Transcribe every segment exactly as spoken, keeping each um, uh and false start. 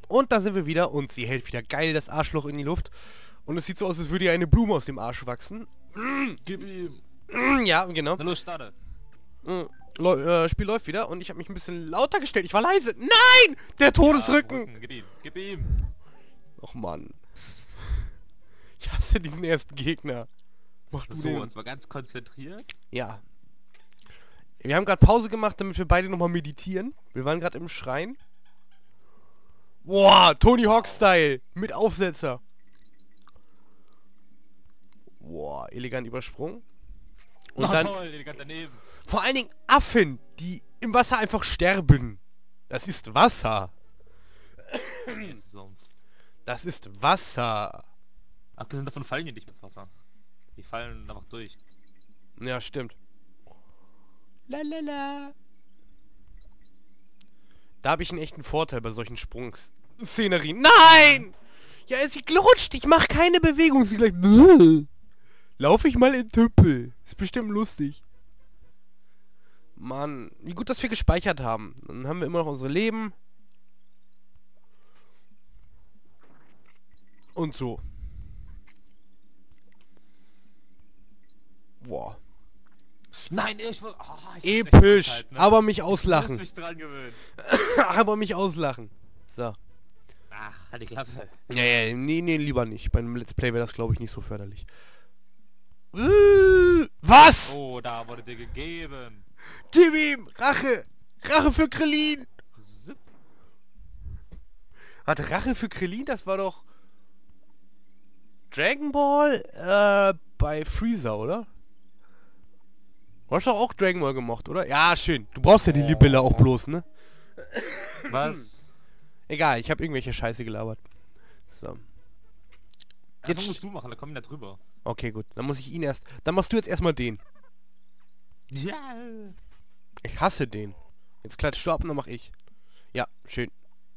Und da sind wir wieder und sie hält wieder geil das Arschloch in die Luft. Und es sieht so aus, als würde ihr eine Blume aus dem Arsch wachsen. Gib ihm. Ja, genau. Na los, starte. Läu äh, Spiel läuft wieder und ich habe mich ein bisschen lauter gestellt. Ich war leise. Nein! Der Todesrücken! Ja, gib ihm, gib ihm. Och Mann. Ich hasse diesen ersten Gegner. Mach du So, den. und zwar ganz konzentriert. Ja. Wir haben gerade Pause gemacht, damit wir beide nochmal meditieren. Wir waren gerade im Schrein. Boah, Tony Hawk-Style. Mit Aufsetzer. Boah, elegant übersprungen. Und Na dann toll, elegant daneben. vor allen Dingen Affen, die im Wasser einfach sterben. Das ist Wasser. So. Das ist Wasser. Abgesehen davon fallen die nicht ins Wasser. Die fallen einfach durch. Ja, stimmt. Lalala. Da habe ich einen echten Vorteil bei solchen Sprungszenerien. Nein! Ja, sie gerutscht. Ich mache keine Bewegung. Sie gleich... Laufe ich mal in Tümpel. Ist bestimmt lustig. Mann, wie gut, dass wir gespeichert haben. Dann haben wir immer noch unsere Leben. Und so. Boah. Nein, ich will... Oh, ich Episch. halt, ne? Aber mich Du auslachen. musst dich dran gewöhnen. Aber mich auslachen. So. Ach, halt die Klappe. Ja, ja, nee, nee, lieber nicht. Beim Let's Play wäre das, glaube ich, nicht so förderlich. Äh, was? Oh, da wurde dir gegeben. Gib ihm! Rache! Rache für Krillin! Zip. Warte, Rache für Krillin? Das war doch... Dragon Ball äh, bei Freezer, oder? Du hast doch auch Dragon Ball gemocht, oder? Ja, schön. Du brauchst ja die Libelle auch bloß, ne? Was? Egal, ich habe irgendwelche Scheiße gelabert. So. Jetzt musst du machen, da kommen wir da drüber. Okay, gut. Dann muss ich ihn erst... Dann machst du jetzt erstmal den. Ja. Ich hasse den. Jetzt klatschst du ab und dann mach ich. Ja, schön.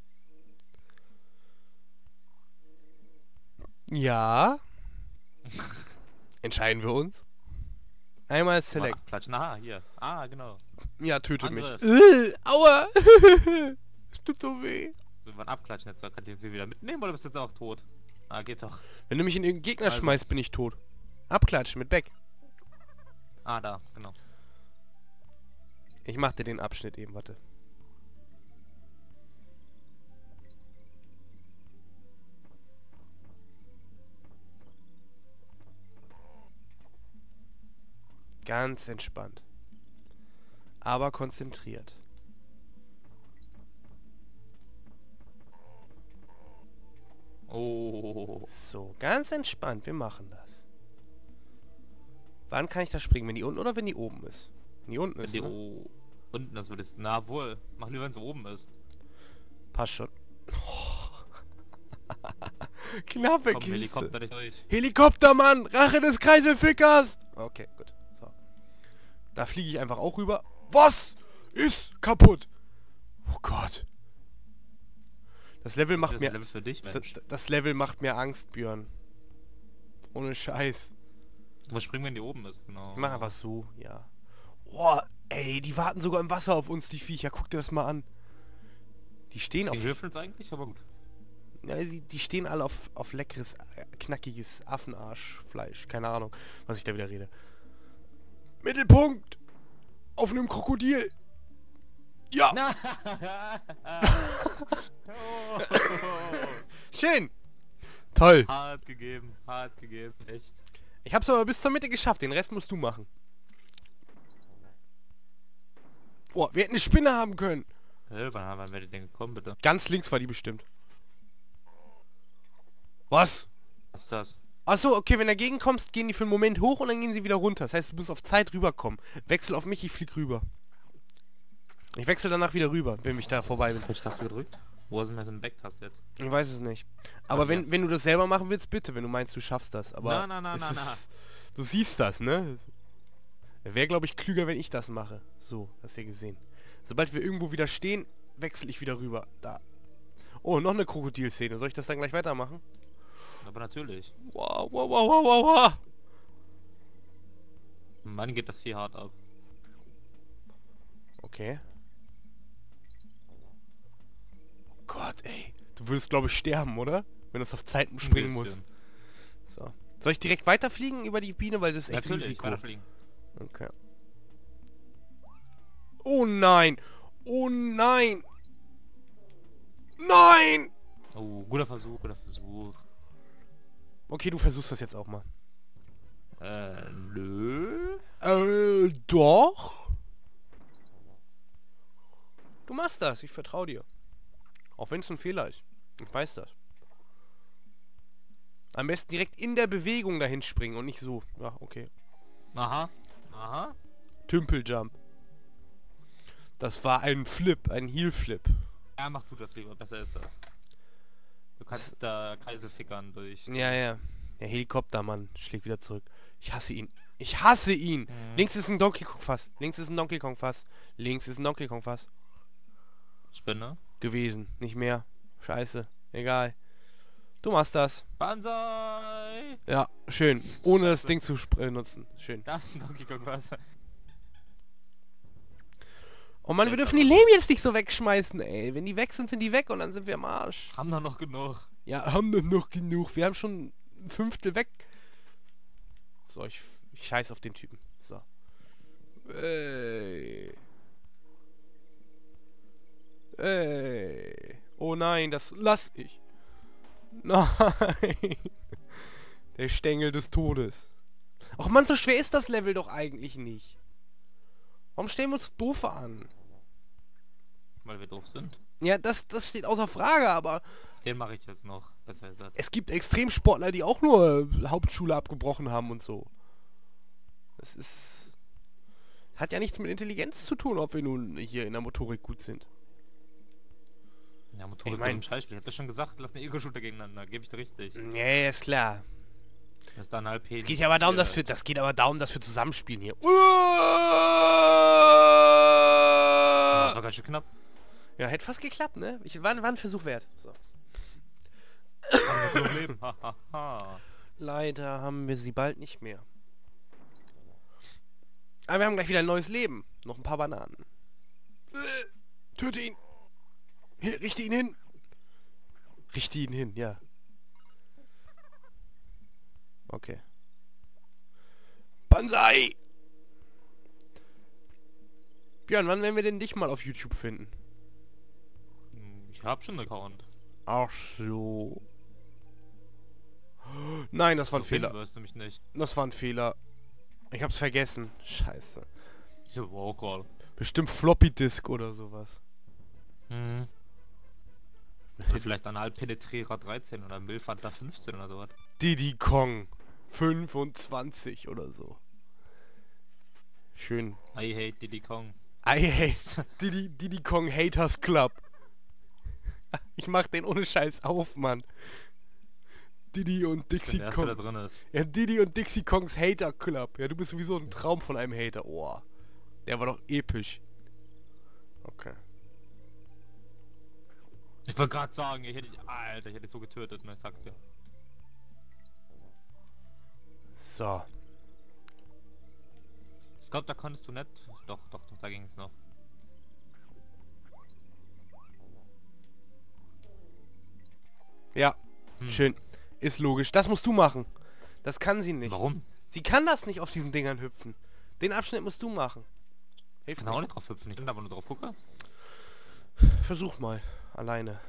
Ja. Entscheiden wir uns. Einmal Select. Klatschen. Aha, hier. Ah, genau. Ja, töte Anderes. mich. Äh, aua. Es tut so weh. So, wir abklatschen jetzt. Kann ich wieder mitnehmen oder bist du jetzt auch tot? Ah, geht doch. Wenn du mich in den Gegner Also. schmeißt, bin ich tot. Abklatschen mit Back. Ah, da, genau. Ich mach dir den Abschnitt eben, warte. Ganz entspannt. Aber konzentriert. Oh. So, ganz entspannt. Wir machen das. Wann kann ich da springen? Wenn die unten oder wenn die oben ist? Wenn die unten Wenn ist, die ne? o unten das würdest. Na wohl. Mach lieber, wenn sie oben ist. Passt schon. Knappe Komm, Kiste. Helikopter nicht durch. Helikoptermann! Rache des Kreiselfickers! Okay, gut. So. Da fliege ich einfach auch rüber. Was? Ist kaputt. Oh Gott. Das Level macht Das mir... Level für dich, Mensch. Das, das Level macht mir Angst, Björn. Ohne Scheiß. Wo springen, wenn die oben ist, genau. Ich mach einfach so, ja. Oh, ey, die warten sogar im Wasser auf uns, die Viecher. Guck dir das mal an. Die stehen Die auf... helfen uns eigentlich, aber gut. Ja, die, die stehen alle auf, auf leckeres, äh, knackiges Affenarschfleisch. Keine Ahnung, was ich da wieder rede. Mittelpunkt! Auf einem Krokodil! Ja! Oh. Schön! Toll! Hart gegeben, hart gegeben, echt. Ich hab's aber bis zur Mitte geschafft, den Rest musst du machen. Oh, wir hätten eine Spinne haben können. Hey, wann haben wir denn gekommen, bitte? Ganz links war die bestimmt. Was? Was ist das? Achso, okay, wenn du dagegen kommst, gehen die für einen Moment hoch und dann gehen sie wieder runter. Das heißt, du musst auf Zeit rüberkommen. Wechsel auf mich, ich flieg rüber. Ich wechsle danach wieder rüber, wenn ich da vorbei bin. Welche Taste gedrückt? Wo ist denn das Back-Taste jetzt? Ich weiß es nicht. Aber Ja, wenn, ja. wenn du das selber machen willst, bitte, wenn du meinst, du schaffst das. Aber Na, na, na, es na, na. ist, du siehst das, ne? Wäre, glaube ich, klüger, wenn ich das mache. So, hast du ja gesehen. Sobald wir irgendwo wieder stehen, wechsle ich wieder rüber. Da. Oh, noch eine Krokodilszene. Soll ich das dann gleich weitermachen? Aber natürlich. Wow, wow, wow, wow, wow, wow. Mann, geht das Vieh hart ab. Okay. Gott, ey. Du würdest, glaube ich, sterben, oder? Wenn du es auf Zeit Ein springen bisschen. musst. So. Soll ich direkt weiterfliegen über die Biene, weil das ist echt Natürlich, Risiko. weiterfliegen. Okay. Oh nein! Oh nein! Nein! Oh, guter Versuch, guter Versuch. Okay, du versuchst das jetzt auch mal. Äh, nö. Äh, doch? Du machst das, ich vertraue dir. Auch wenn es ein Fehler ist. Ich weiß das. Am besten direkt in der Bewegung dahin springen und nicht so. Ja, okay. Aha. Aha. Tümpeljump. Das war ein Flip, ein Heel-Flip. Ja, mach du das lieber, besser ist das. Du kannst da Kreisel fickern durch. Ja, ja. Der Helikoptermann schlägt wieder zurück. Ich hasse ihn. Ich hasse ihn! Mhm. Links ist ein Donkey Kong Fass. Links ist ein Donkey Kong Fass. Links ist ein Donkey Kong Fass. Spinne. Gewesen. Nicht mehr. Scheiße. Egal. Du machst das. Banzai! Ja, schön. Ohne das Scheiße. Ding zu benutzen. Schön. Da ist ein Donkey Kong Wasser. Oh Mann, wir Jetzt dürfen die aber. Leben jetzt nicht so wegschmeißen, ey. Wenn die weg sind, sind die weg und dann sind wir am Arsch. Haben da noch genug. Ja, haben wir noch genug. Wir haben schon ein Fünftel weg. So, ich, ich scheiß auf den Typen. So. Ey. Ey. Oh nein, das lass ich. Nein. Der Stängel des Todes. Ach Mann, so schwer ist das Level doch eigentlich nicht. Warum stellen wir uns doof an? Weil wir doof sind. Ja, das, das steht außer Frage, aber Den mache ich jetzt noch. Besser ist das. es gibt Extremsportler, die auch nur äh, Hauptschule abgebrochen haben und so. Das ist... Hat ja nichts mit Intelligenz zu tun, ob wir nun hier in der Motorik gut sind. Ja, Motorik Ich mein- ist ein Scheißspiel. Ich hab das schon gesagt, lass eine Ego-Shooter gegeneinander. Gebe ich dir richtig. Ja, ja, ist klar. Das ist dann halb Es geht ja aber darum, dass wir, wir... das geht aber darum, dass wir zusammenspielen hier. Das war ganz schön knapp. Ja, hätte fast geklappt, ne? Ich, war, war ein Versuch wert. So. Haben wir noch Leben. Ha, ha, ha. Leider haben wir sie bald nicht mehr. Aber wir haben gleich wieder ein neues Leben. Noch ein paar Bananen. Äh, töte ihn. Hier, richte ihn hin. Richte ihn hin, ja. Okay. Banzai! Björn, wann werden wir denn dich mal auf YouTube finden? Ich hab schon einen Account. Ach so. Nein, das war ein So finden Fehler. wirst du mich nicht. Das war ein Fehler. Ich hab's vergessen. Scheiße. Ich hab auch gerade. Bestimmt Floppy Disk oder sowas. Mhm. Oder vielleicht Anal Penetrierer dreizehn oder Milfanta fünfzehn oder sowas. Diddy Kong fünfundzwanzig oder so. Schön. I hate Diddy Kong. I hate Diddy, Diddy Kong Haters Club. Ich mach den ohne Scheiß auf, Mann. Diddy und Wenn Dixie der erste da Kong. drin ist. Ja, Diddy und Dixie Kongs Hater Club. Ja, du bist sowieso ein Traum von einem Hater. Oh. Der war doch episch. Okay. Ich wollte gerade sagen, ich hätte... Alter, ich hätte dich so getötet, ne? Ich sag's dir. So. Ich glaube, da konntest du nicht... Doch, doch, doch, da ging's noch. Ja, Hm. schön. Ist logisch. Das musst du machen. Das kann sie nicht. Warum? Sie kann das nicht auf diesen Dingern hüpfen. Den Abschnitt musst du machen. Ich Hilf kann auch mir. nicht drauf hüpfen. Ich kann aber nur drauf gucken. Versuch mal. Alleine.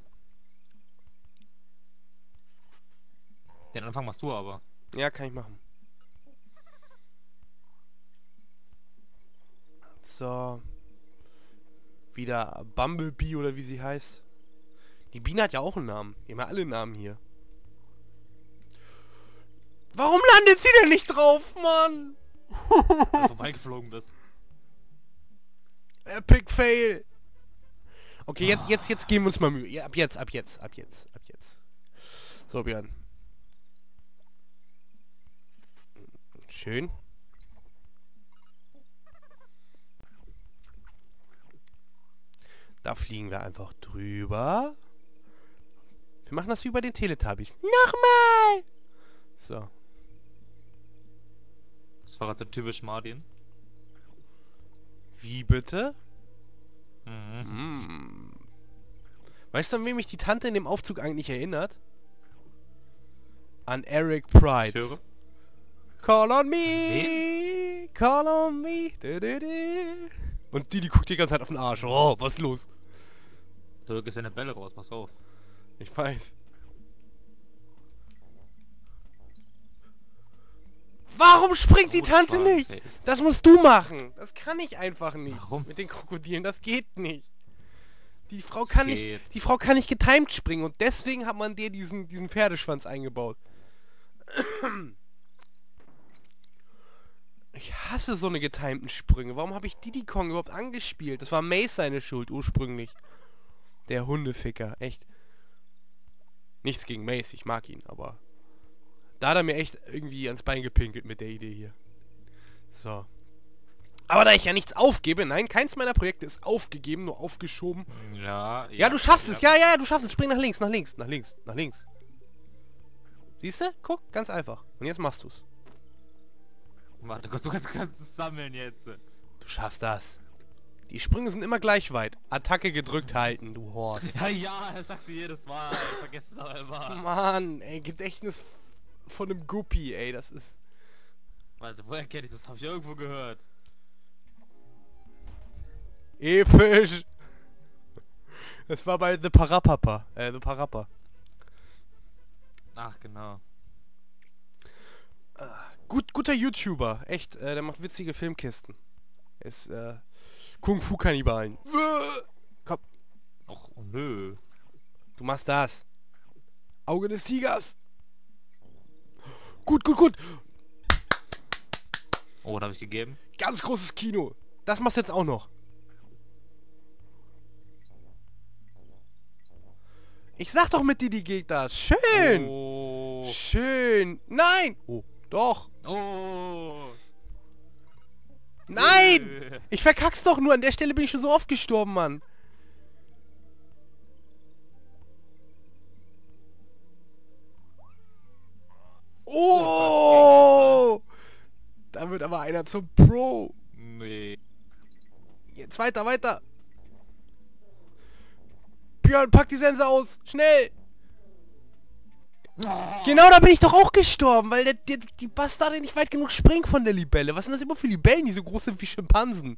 Den Anfang machst du aber. Ja, kann ich machen. So. Wieder Bumblebee oder wie sie heißt. Die Biene hat ja auch einen Namen. Die haben ja alle Namen hier. Warum landet sie denn nicht drauf, Mann? Weil du vorbeigeflogen bist. Epic Fail. Okay, jetzt, jetzt, jetzt geben wir uns mal Mühe. Ja, ab jetzt, ab jetzt, ab jetzt, ab jetzt. So, Björn. Schön. Da fliegen wir einfach drüber. Wir machen das wie bei den Teletubbies. Nochmal! So. Das war also typisch Martin. Wie bitte? Mhm. Hm. Weißt du, an wen mich die Tante in dem Aufzug eigentlich erinnert? An Eric Prydz. Ich höre. Call on me, Wen? call on me. Du, du, du. Und die, die guckt die ganze Zeit auf den Arsch. Oh, was ist los? Du gehst eine Bälle raus, pass auf. Ich weiß. Warum springt die Gut Tante Spaß, nicht? ey. Das musst du machen. Das kann ich einfach nicht. Warum? Mit den Krokodilen, das geht nicht. Die Frau kann nicht, geht. die Frau kann nicht getimed springen und deswegen hat man dir diesen, diesen Pferdeschwanz eingebaut. Ich hasse so eine getimten Sprünge. Warum habe ich Diddy Kong überhaupt angespielt? Das war Mace seine Schuld ursprünglich. Der Hundeficker, echt. Nichts gegen Mace, ich mag ihn, aber da hat er mir echt irgendwie ans Bein gepinkelt mit der Idee hier. So. Aber da ich ja nichts aufgebe, nein, keins meiner Projekte ist aufgegeben, nur aufgeschoben. Ja, Ja, du schaffst es, ja, ja, ja, du schaffst es. Spring nach links, nach links, nach links, nach links. Siehst du? Guck, ganz einfach. Und jetzt machst du's. Warte, du kannst, kannst es sammeln jetzt. Du schaffst das. Die Sprünge sind immer gleich weit. Attacke gedrückt halten, du Horst. Ja, ja, das sagst du jedes Mal. Ich vergesse es aber immer. Mann, ey, Gedächtnis von einem Guppi, ey, das ist... Warte, woher kenne ich das? Hab ich irgendwo gehört. Episch! Das war bei The Parapapa, äh, The Parappa. Ach, genau. Gut, guter YouTuber, echt, äh, der macht witzige Filmkisten. Ist, äh, Kung-Fu-Kannibalen. Komm, Och, oh, nö. du machst das. Auge des Tigers. Gut, gut, gut. Oh, da habe ich gegeben. Ganz großes Kino. Das machst du jetzt auch noch. Ich sag doch mit dir, die geht das. Schön. Oh. Schön. Nein. Oh, doch. Oh. Nein. Nö. Ich verkack's doch nur. An der Stelle bin ich schon so oft gestorben, Mann. Oh. Da wird aber einer zum Pro. Nee. Jetzt weiter, weiter. Björn, pack die Sense aus. Schnell. Genau, da bin ich doch auch gestorben, weil der, der, die Bastarde nicht weit genug springt von der Libelle. Was sind das immer für Libellen, die so groß sind wie Schimpansen?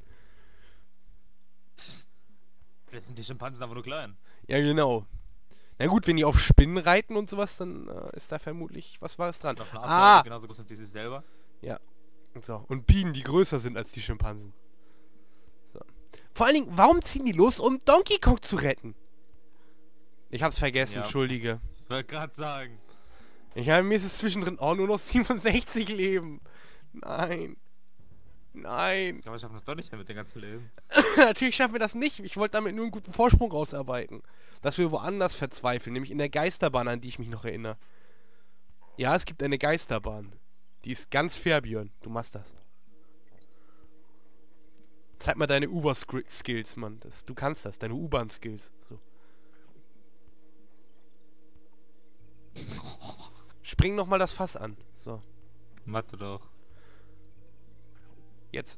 Vielleicht sind die Schimpansen aber nur klein. Ja, genau. Na gut, wenn die auf Spinnen reiten und sowas, dann äh, ist da vermutlich was Wahres dran. Auf einer Ah! Art, genauso groß sind die sich selber. Ja. So. Und Bienen, die größer sind als die Schimpansen. So. Vor allen Dingen, warum ziehen die los, um Donkey Kong zu retten? Ich hab's vergessen, Ja. entschuldige. Ich wollte gerade sagen. Ich habe mir ist es zwischendrin... Oh, nur noch siebenundsechzig Leben. Nein. Nein. Ich glaube, ich schaffe das doch nicht mehr mit dem ganzen Leben. Natürlich schaffen wir das nicht. Ich wollte damit nur einen guten Vorsprung rausarbeiten. Dass wir woanders verzweifeln. Nämlich in der Geisterbahn, an die ich mich noch erinnere. Ja, es gibt eine Geisterbahn. Die ist ganz fair, Björn. Du machst das. Zeig mal deine Uber-Skills, Mann. Das, du kannst das. Deine U-Bahn-Skills. So. Spring noch mal das Fass an. So. Mathe doch. Jetzt.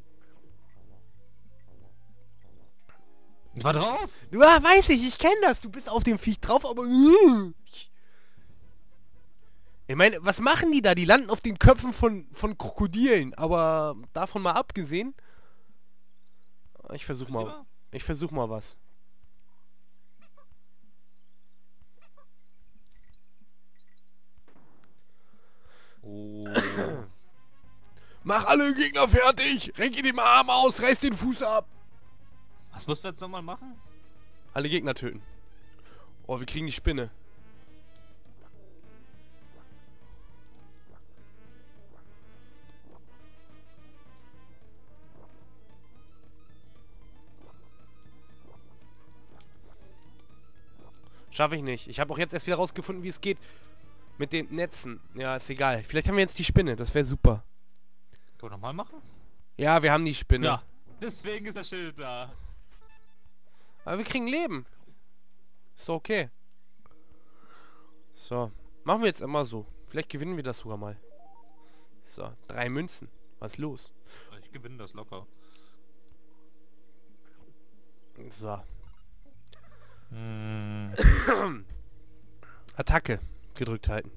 Ich war drauf! Du, ah, weiß ich, ich kenne das. Du bist auf dem Viech drauf, aber... Uh, ich ich meine, was machen die da? Die landen auf den Köpfen von, von Krokodilen. Aber davon mal abgesehen... Ich versuch mal... Ich versuch mal was. Oh. Mach alle Gegner fertig! Renk ihn den Arm aus, reiß den Fuß ab! Was musst du jetzt nochmal machen? Alle Gegner töten. Oh, wir kriegen die Spinne. Schaffe ich nicht. Ich habe auch jetzt erst wieder rausgefunden, wie es geht. Mit den Netzen. Ja, ist egal. Vielleicht haben wir jetzt die Spinne. Das wäre super. Können wir nochmal machen? Ja, wir haben die Spinne. Ja. Deswegen ist das Schild da. Aber wir kriegen Leben. Ist doch okay. So. Machen wir jetzt immer so. Vielleicht gewinnen wir das sogar mal. So. Drei Münzen. Was ist los? Ich gewinne das locker. So. Hm. Attacke gedrückt halten.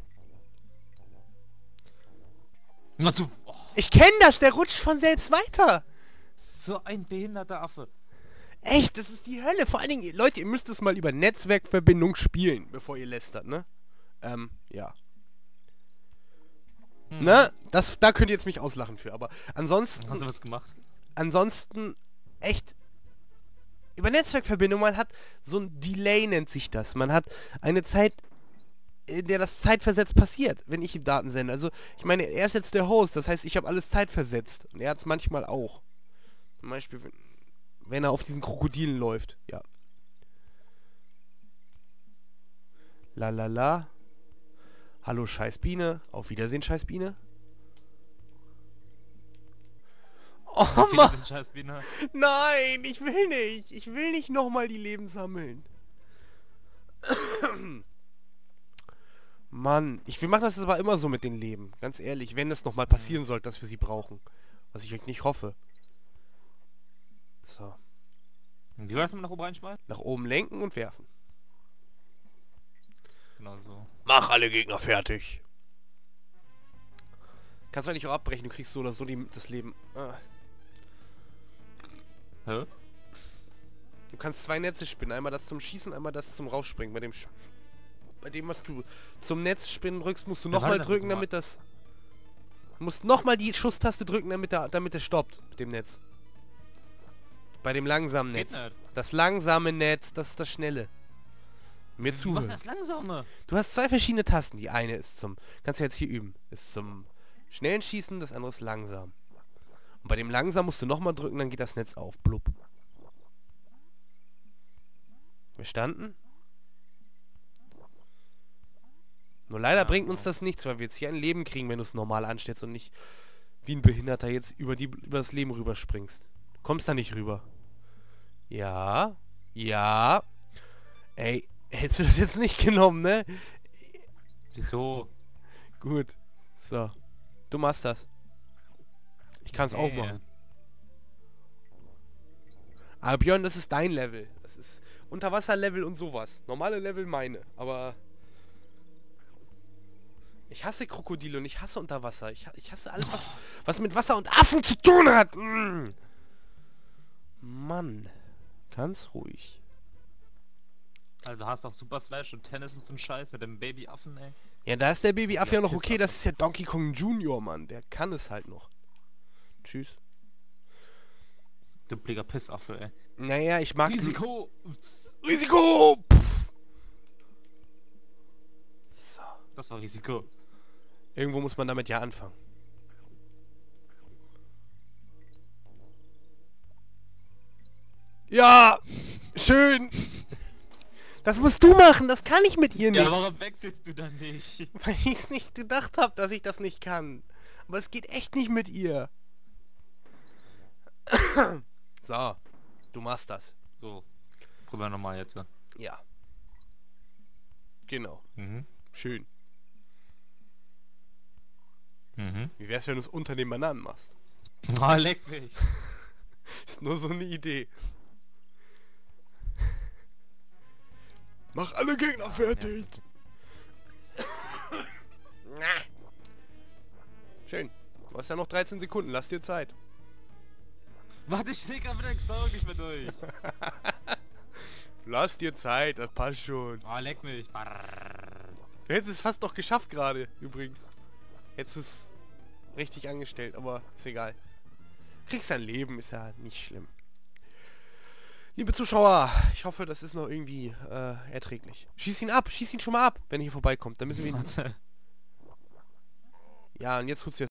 Na du, oh, Ich kenne das, der rutscht von selbst weiter. so ein behinderter Affe. Echt, das ist die Hölle. Vor allen Dingen, Leute, ihr müsst es mal über Netzwerkverbindung spielen, bevor ihr lästert, ne? Ähm, ja. Hm. Ne? Das, da könnt ihr jetzt mich auslachen für, aber ansonsten... Hast du was gemacht? Ansonsten, echt... Über Netzwerkverbindung, man hat so ein Delay, nennt sich das. Man hat eine Zeit, in der das zeitversetzt passiert, wenn ich ihm Daten sende. Also, ich meine, er ist jetzt der Host, das heißt, ich habe alles zeitversetzt. Und er hat es manchmal auch. Zum Beispiel, wenn, wenn er auf diesen Krokodilen läuft. Ja. La la la. Hallo Scheißbiene. Auf Wiedersehen, Scheißbiene. Oh Viele Mann. sind Scheißbiene. Nein, ich will nicht. Ich will nicht nochmal die Leben sammeln. Mann, ich, wir machen das aber immer so mit den Leben. Ganz ehrlich, wenn es nochmal passieren sollte, dass wir sie brauchen. Was ich euch nicht hoffe. So. Wie war das mal nach oben reinschmeißen? Nach oben lenken und werfen. Genau so. Mach alle Gegner fertig. Kannst du eigentlich auch abbrechen, du kriegst so oder so die, das Leben. Ah. Hä? Du kannst zwei Netze spinnen. Einmal das zum Schießen, einmal das zum Rausspringen. Bei dem, Sch bei dem was du zum Netz spinnen drückst, musst du Ja, nochmal warte, drücken, das damit das... Du musst nochmal die Schusstaste drücken, damit er damit es stoppt mit dem Netz. Bei dem langsamen Geht Netz. nicht. Das langsame Netz, das ist das schnelle. Mir Mach zuhören. das langsame. Du hast zwei verschiedene Tasten. Die eine ist zum... Kannst du jetzt hier üben. Ist zum schnellen Schießen, das andere ist langsam. Und bei dem langsam musst du nochmal drücken, dann geht das Netz auf. Blub. Verstanden? Nur leider Ja, bringt genau. uns das nichts, weil wir jetzt hier ein Leben kriegen, wenn du es normal anstellst und nicht wie ein Behinderter jetzt über, die, über das Leben rüberspringst. Du kommst da nicht rüber. Ja. Ja. Ey, hättest du das jetzt nicht genommen, ne? Wieso? Gut. So. Du machst das. Ich kann es auch Nee. machen. Aber Björn, das ist dein Level. Das ist Unterwasserlevel und sowas. Normale Level meine. Aber... Ich hasse Krokodile und ich hasse Unterwasser. Ich, ha- ich hasse alles, was, was mit Wasser und Affen zu tun hat. Mm. Mann. Ganz ruhig. Also hast auch Super Smash und Tennis und so ein Scheiß mit dem Babyaffen, ey. Ja, da ist der Babyaffe ja noch okay. Pissaffe. Das ist ja Donkey Kong Junior, Mann. Der kann es halt noch. Tschüss. Dumpliger Pissaffe, ey. Naja, ich mag... Risiko! Ups. Risiko! Pff. So. Das war Risiko. Irgendwo muss man damit ja anfangen. Ja! Schön! Das musst du machen, das kann ich mit ihr nicht. Ja, warum wechselst du dann nicht? Weil ich nicht gedacht habe, dass ich das nicht kann. Aber es geht echt nicht mit ihr. So, du machst das. So. Probieren wir nochmal jetzt. Ja. Genau. Mhm. Schön. Mhm. Wie wär's, wenn du es unter den Bananen machst? Oh, leck mich. Ist nur so eine Idee. Mach alle Gegner fertig. Schön. Du hast ja noch dreizehn Sekunden, lass dir Zeit. Warte, ich stehe gerade mit der Explosion nicht mehr durch. Lass dir Zeit, das passt schon. Oh, leck mich. Du hättest es fast noch geschafft gerade, übrigens. Hättest es richtig angestellt, aber ist egal. Kriegst dein Leben, ist ja nicht schlimm. Liebe Zuschauer, ich hoffe, das ist noch irgendwie äh, erträglich. Schieß ihn ab, schieß ihn schon mal ab, wenn er hier vorbeikommt. Dann müssen wir ihn... Warte. Ja, und jetzt tut's jetzt.